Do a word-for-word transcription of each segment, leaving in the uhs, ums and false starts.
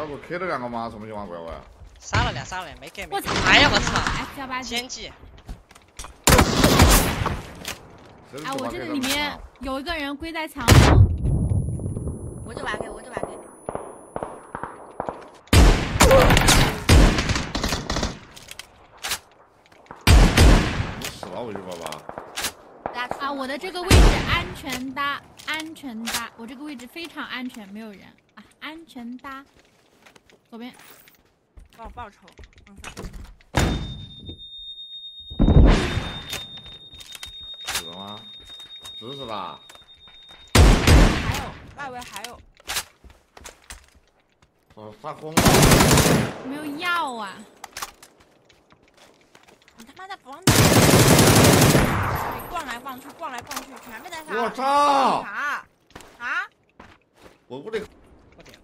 要不 K 了两个吗？什么情况，乖乖？ 杀了俩，杀了俩，没 K 没。 我操！ 哎呀，我操！ F 幺八先记。 哎，我这个里面有一个人归在墙上。 我这把 K， 我这把 K。 你死了，我就爸爸。 啊，我的这个位置安全搭，安全搭，我这个位置非常安全，没有人啊，安全搭。左边， 帮我报仇。嗯。 死了吗？死死了。 还有，外围还有。 哦，发疯了。 没有药啊！ 你他妈在房里逛来逛去，逛来逛去，全被在杀。 我操！ 啥？啊？ 我不得。 我点。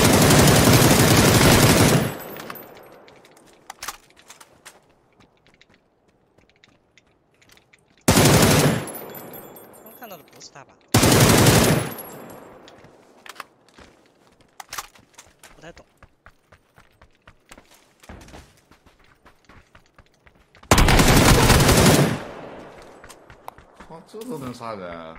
刚看到的不是他吧？不太懂。 哇，这都能杀人！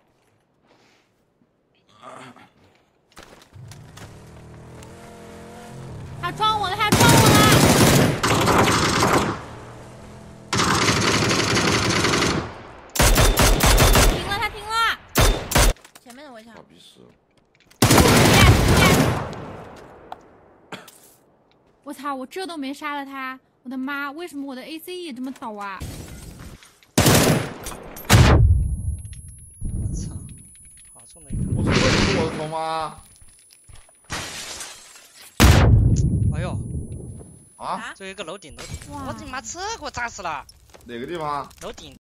他撞我了，他撞我了！停了，他停了！ 前面的围墙。 好逼死！ 我操！我这都没杀了他，我的妈！为什么我的 A C 也这么倒啊？ 我操！好重的一个！ 我操，这是我的头吗？ 哎呦！ 啊！ 这有一个楼顶，楼顶！我的妈，这给我炸死了！ 哪个地方？ 楼顶。